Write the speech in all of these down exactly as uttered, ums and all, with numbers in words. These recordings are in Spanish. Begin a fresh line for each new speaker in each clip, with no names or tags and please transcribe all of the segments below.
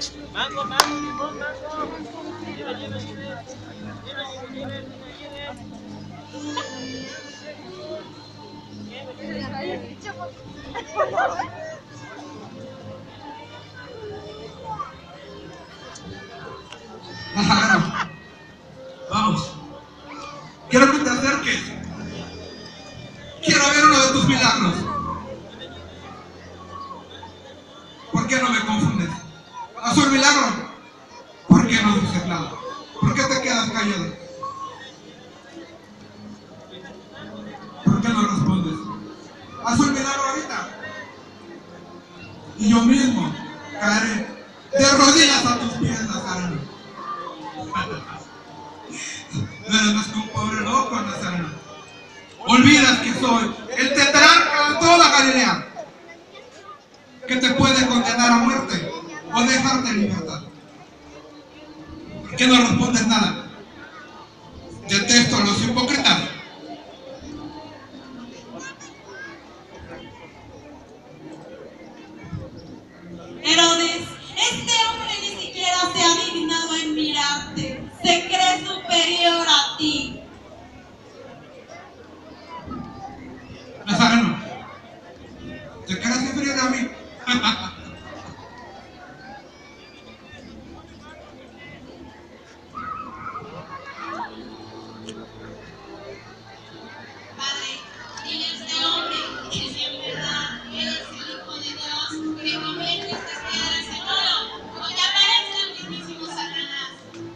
Mango, mango, limón, mango. Lleve, lleve, lleve. Lleve, lleve, lleve, lleve.
Nazareno, vamos. Quiero que te acerques. Quiero ver uno de tus milagros. ¿Por qué no me confundes? ¿Haz un milagro? ¿Por qué no dices nada? ¿Por qué te quedas callado? ¿Por qué no respondes? Haz un milagro ahorita. Y yo mismo caeré de rodillas a tus pies, Nazareno. No eres más que un pobre loco, Nazareno. Olvidas que soy el tetrarca de toda Galilea, que te puede condenar a muerte o dejarte en libertad. ¿Por qué no respondes nada? Detesto a los hipócritas.
Herodes, este hombre ni siquiera se ha dignado en mirarte. Se cree superior a ti.
Nazareno, ¿te crees superior a mí?
Padre, dile a este hombre que si en verdad eres el Hijo de Dios, que convierte estas piedras en oro, o te aparece el mismísimo Satanás.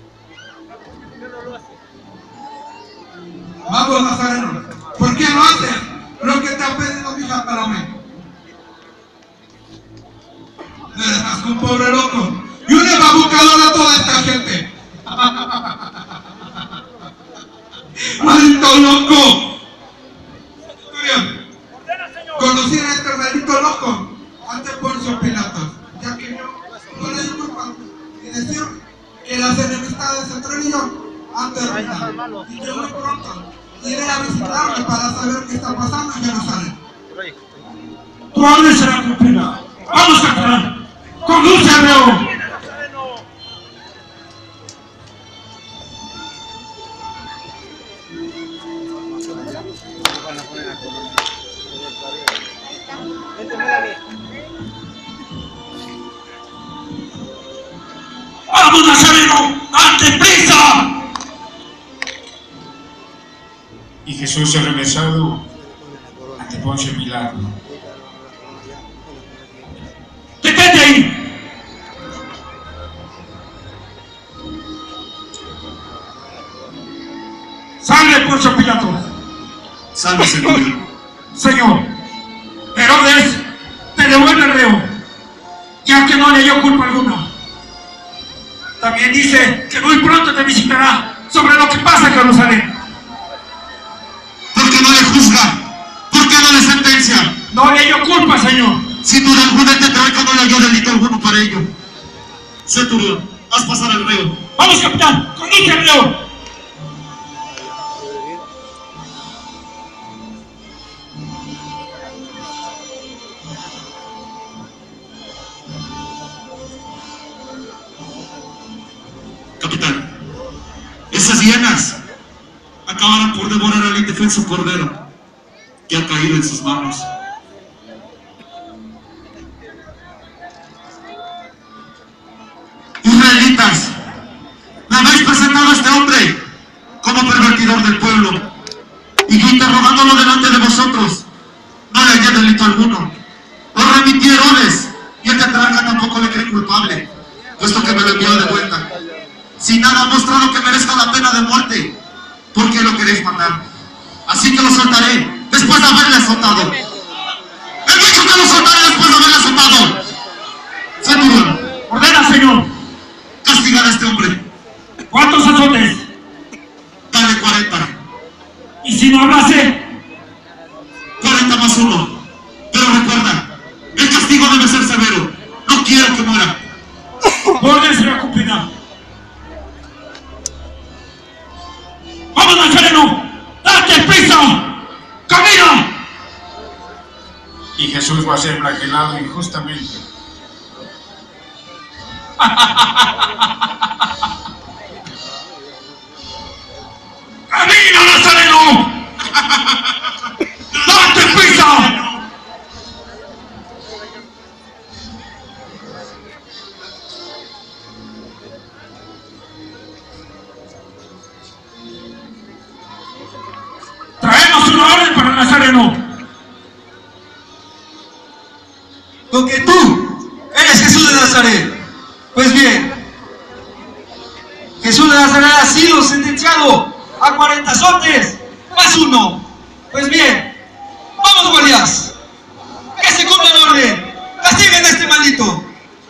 Vamos, Nazareno, ¿por qué no haces lo que te ha pedido mi hija Salomé? No eres más que un pobre loco y un embabucador a toda esta gente. ¡Maldito loco! Bien, conocí a este maldito loco ante Poncio Pilatos, ya que yo no le di culpa y decir que las enemistades entre él y yo han terminado. Y yo muy pronto iré a visitarme para saber qué está pasando en Jerusalén.
Tu orden será cumplida. Vamos, capitán. ¡Condúcelo! ¡Vamos, Nazareno! ¡Date prisa! Y Jesús se regresado ante Poncio Pilato. ¡Detente ahí! ¡Salve, Poncio Pilato!
Salve, Señor.
Señor, Herodes te devuelve el reo, ya que no le dio culpa alguna. También dice que muy pronto te visitará sobre lo que pasa en Jerusalén.
¿Por qué no le juzga? ¿Por qué no le sentencia?
No le dio culpa, Señor.
Sin duda alguna el tetrarca no le halló delito alguno para ello. Centurión, haz pasar al reo.
Vamos, capitán, conduce al reo.
Capitán, esas hienas acabarán por devorar al indefenso cordero que ha caído en sus manos. Israelitas, me habéis presentado a este hombre como pervertidor del pueblo, y yo interrogándolo delante de vosotros no le hallé delito alguno. Lo remití a Herodes y el tetrarca tampoco le cree culpable, puesto que me lo envió de vuelta, sin nada ha mostrado que merezca la pena de muerte. ¿Por qué lo queréis matar? Así que lo soltaré después de haberle azotado. He dicho que lo soltaré después de haberle azotado. Centurión,
Ordena, Señor.
castigar a este hombre.
¿Cuántos azotes?
Dale cuarenta.
¿Y si no hablase?
cuarenta más uno. Pero recuerda, el castigo debe ser severo. No quiero que muera.
Orden será cumplida. ¡Vamos, Nazareno! ¡Date prisa! ¡Camina! Y Jesús va a ser flagelado injustamente. ¡Camina, Nazareno! ¡Date prisa! Traemos una orden para Nazareno.
Con que tú eres Jesús de Nazaret. Pues bien, Jesús de Nazaret ha sido sentenciado a cuarenta azotes más uno. Pues bien, vamos, guardias, que se cumpla el orden. Castiguen a este maldito.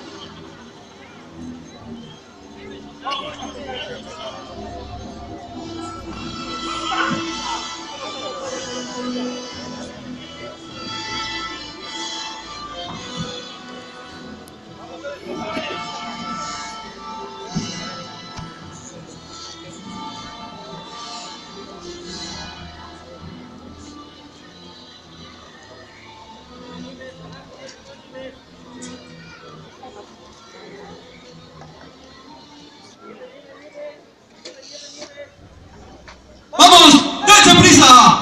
¡Vamos! ¡Dense prisa!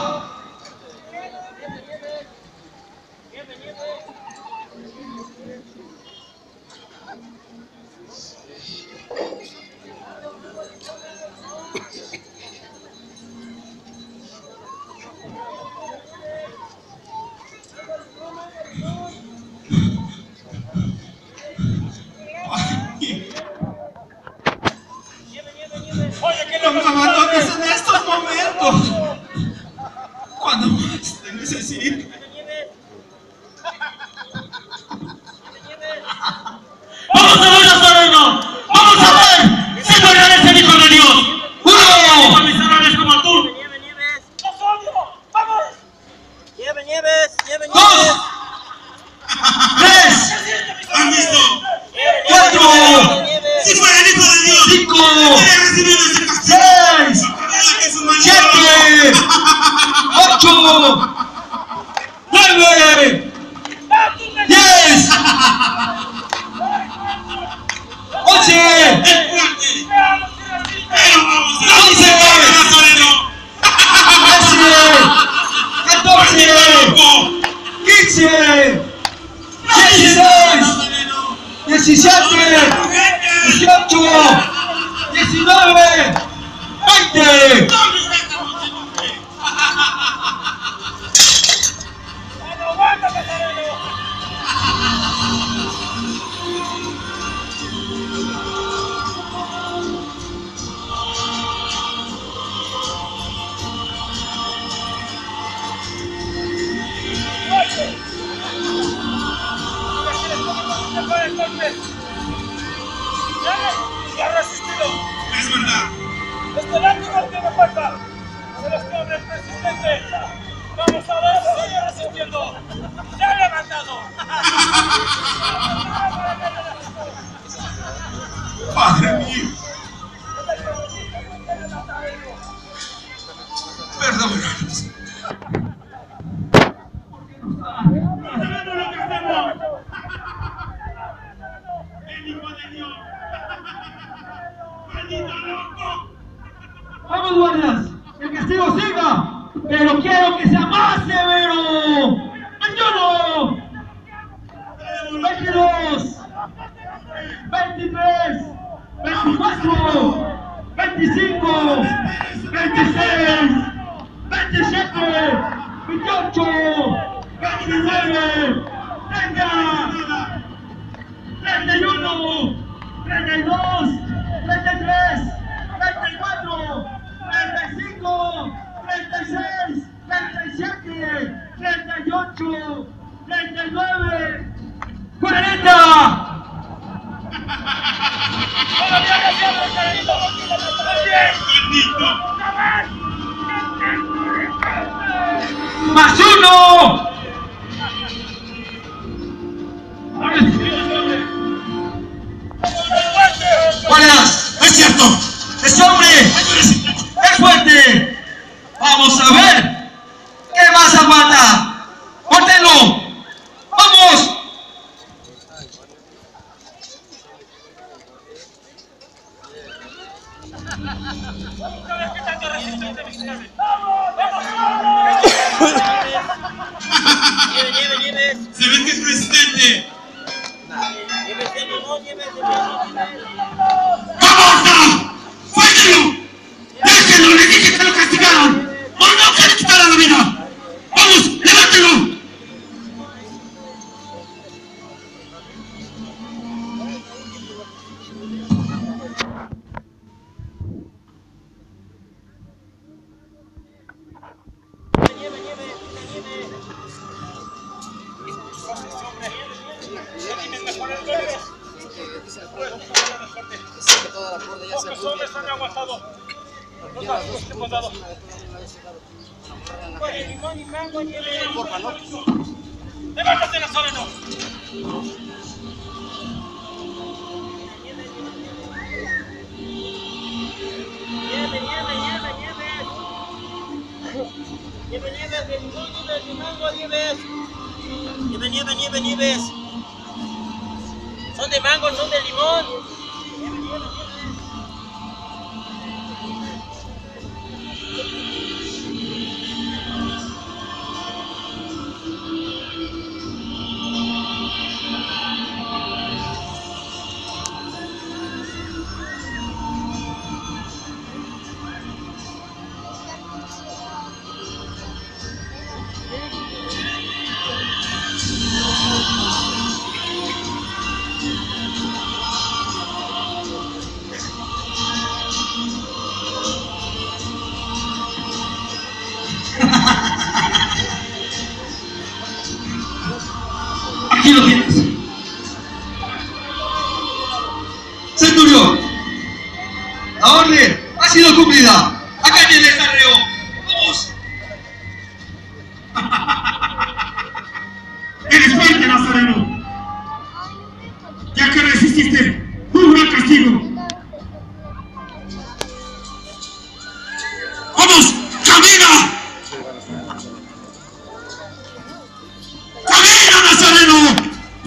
Oye, que
No me abandones en estos momentos. Cuando más te necesito.
¡Vamos a ver, Nazareno! ¡Vamos a ver si tú eres el Hijo de Dios! ¡Uno! ¡Miserables como tú!
Nieves, Nieves. ¡Los odio! ¡Vamos! Nieves, Nieves, Nieves,
¡Dos!
Nieves.
¡Tres!
¿Han visto?
¡Cuatro!
Nieves.
Si fuera el Hijo de Dios,
¡Cinco!
hubiera recibido ese castigo.
¡Seis!
Recuerda que su maldito
¡Siete! ¡Ocho! ¡Nueve! ¡Diez! ¡Once!
es fuerte. Pero vamos a
¡Once!
Nazareno.
¡Trece! ¡Catorce!
¡Loco!
¡Quince! ¡Dieciséis!
Nazareno.
¡Diecisiete! ¡Dieciocho! ¡Diecinueve! ¡Veinte!
¿Dónde está esta muchedumbre?
¡Aguanta, Nazareno! ¡Y ha resistido!
Es verdad.
¡Este látigo tiene fuerza! ¡Pero este hombre es persistente! ¡Vamos a ver! ¡Sigue resistiendo! ¡Se ha levantado!
Padre mío. Perdónanos.
¡Hacemos lo que hacemos!
El Hijo de Dios. ¡Maldito loco!
¡Vamos, guardias! ¡El castigo siga! ¡Pero quiero que sea más severo! ¡Ayuno! veintidós, veintitrés, veinticuatro, veinticinco, veintiséis, veintisiete, veintiocho, veintinueve, treinta, treinta y uno, treinta y dos, treinta y tres, treinta y cuatro, treinta y cinco, treinta y seis, treinta y siete, treinta y ocho, treinta y nueve, cuarenta.
¡Todavía no se ha retenido!
¡Maldito!
¡Más uno! ¡Guardias! ¡Es cierto! ¡Ese hombre es fuerte! ¡Vamos a ver! ¿Qué más aguanta? ¡Córtenlo! ¡Vamos!
¿Una vez que tanto resistente, mis señores?
Nieve, nieve,
Se ve que es resistente.
nieve, no, nieve, nieve.
¡Vamos! ¡Suéltelo! ¡Déjenlo! ¡Les dije que lo castigaron! ¡O no que le quitaran la vida! ¡Vamos! ¡Levántelo!
Nieve, nieve, nieve.
¿Tienen mejores goles? Pocos hombres han aguantado los gastos que hemos dado.
Limón y mango, nieve.
¡Levántate, Nazareno!
Nieve, nieve, nieve, nieve. Nieve, nieve, de limón, nieve, de mango, nieves. Nieve, nieve, nieve, nieves. Son de mango, son de limón. Nieve, nieve, nieve.
Aquí lo tienes. Centurión, la orden ha sido cumplida. Acá tienes el reo. Vamos.
Eres fuerte, Nazareno, ya que resististe un gran castigo.
¡Vamos! ¡Camina! ¡Camina, Nazareno!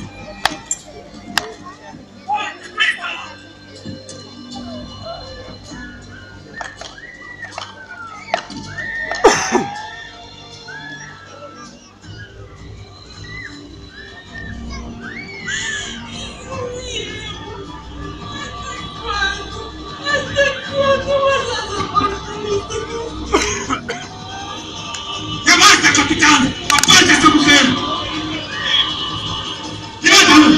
¡Ya basta, capitán! ¡Aparta a esta mujer! ¡Levántalo!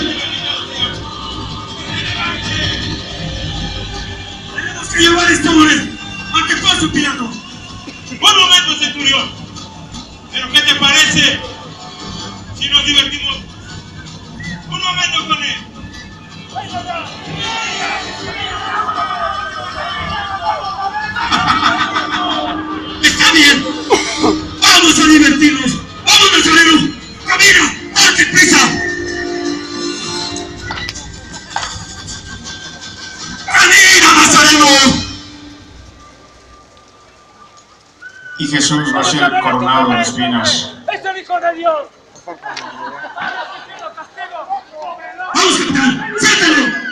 ¡Tenemos que llevar a este hombre ante Poncio Pilato!
Un momento, centurión. ¿Pero qué te parece si nos divertimos un momento con él?
¡Está bien! ¡Vamos a divertirnos! ¡Vamos, Nazareno! ¡Camina! ¡Date prisa! ¡Camina, Nazareno!
Y Jesús va a ser coronado de espinas.
¡Es el Hijo de Dios!
¡Vamos, capitán! ¡Suéltalo!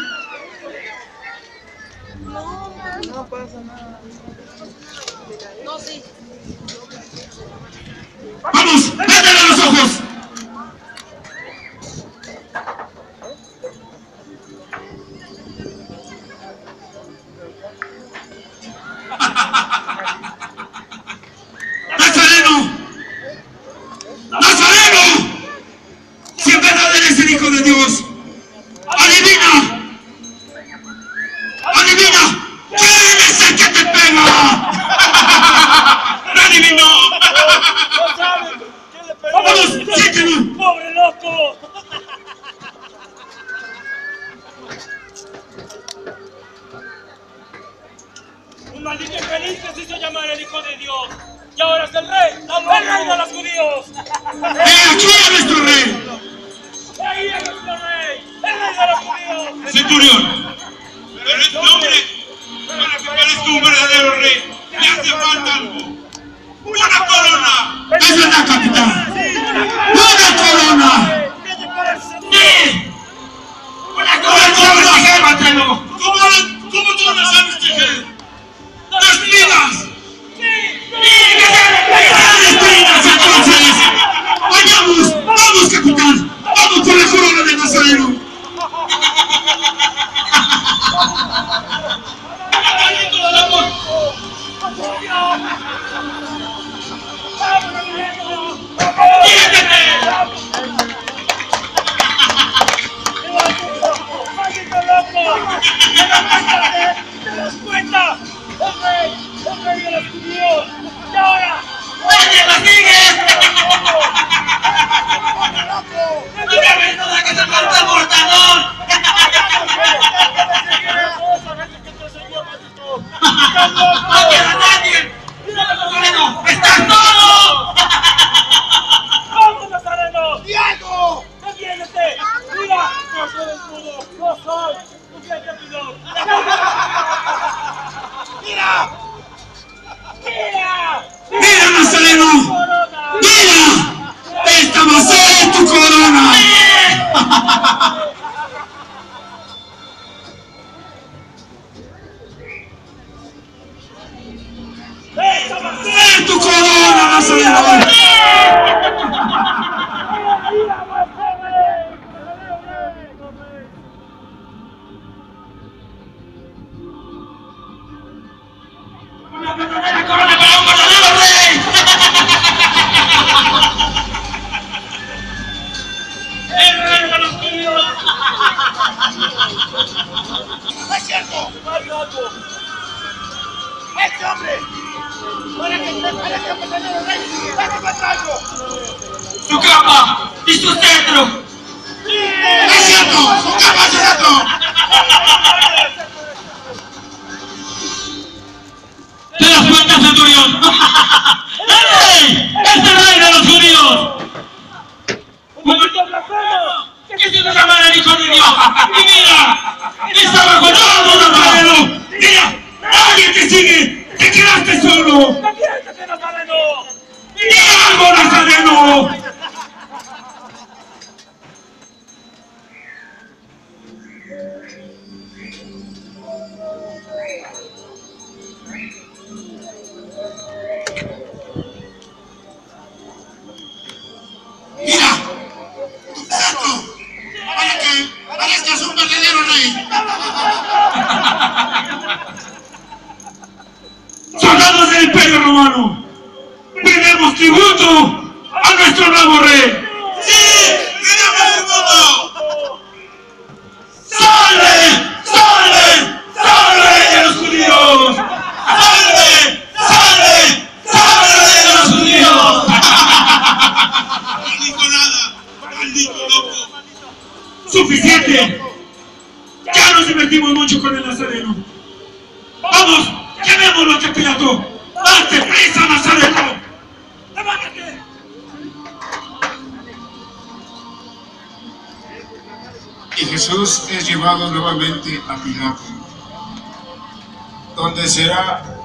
¡Vamos! ¡Métele a los ojos! ¡Nazareno! ¡Nazareno! ¡Si en verdad eres el Hijo de Dios! ¡Adivina! ¡Adivina! ¿Quién es el que te pega? ¡No adivinó!
¡No saben! ¿Qué le pegó?
¡Vamos! ¡Síguelo!
¡Pobre loco! Un maldito infeliz que se hizo llamar el Hijo de Dios. Y ahora es el rey, el rey de los judíos.
¡Eh, aquí a nuestro rey!
Ahí es nuestro rey, el rey de los judíos.
Centurión, pero este hombre, para que parezca un verdadero rey, le hace falta algo. ¡Una corona!
¡Es verdad, capitán! ¡Una corona!
¿Qué te parece?
¡Sí! ¡Una corona! ¡Llévatelo!
¿Cómo, ¿Cómo tú no sabes tejer?
¿Te das cuenta? ¡El rey! ¡El rey de los judíos! ¡Y ahora!
¡Oye, lo sigues!
¡No
¡No me ves nada que te falta el portador! ¡No queda nadie! ¡Nazareno! ¡Estás solo!
¡Vamos, Nazareno! ¡Diego! ¡Defiéndete! ¡Mira! ¡No soy desnudo! ¡No soy! ¡No soy rápido! ¡Mira! ¡Mira!
¡Mira, Nazareno! ¡Mira! ¡Esta va a ser tu corona!
¡Esta va a ser
¡Es tu corona, Nazareno!
¡Una verdadera corona para un verdadero rey! ¡El rey de los judíos!
¡Es cierto! ¡Hay algo! ¡Este hombre! ¡Para que te parezca un verdadero rey! ¡Date contra algo!
¡Su capa y su cetro!
¡Es cierto! ¡Su capa es cierto!
¿Te das cuenta, centurión? ¡El rey! ¡Es el rey de los judíos!
¡Un maldito blasfemo!
¿Qué se llama el hijo de Dios? ¡Y mira! ¡Está bajo todo, Nazareno!
¡Mira! ¡Nadie te sigue! ¡Te quedaste solo!
¡Defiéndete, Nazareno!
¡Mira algo, Nazareno! ¡Mira! ¡Cierto! ¡Para que parezcas un verdadero rey! ¡Soldados del Imperio Romano! ¡Tenemos tributo a nuestro nuevo rey! ¡Sí! ¡Tenemos tributo! ¡Salve! ¡Salve! ¡Salve, rey de los judíos! ¡Salve! ¡Salve! ¡Salve, rey de los judíos! No dijo nada, maldito loco. ¡Suficiente! Ya nos divertimos mucho con el Nazareno. ¡Vamos! ¡Llevémoslo ante Pilato! ¡Date prisa, Nazareno!
¡Levántate!
Y Jesús es llevado nuevamente a Pilato, donde será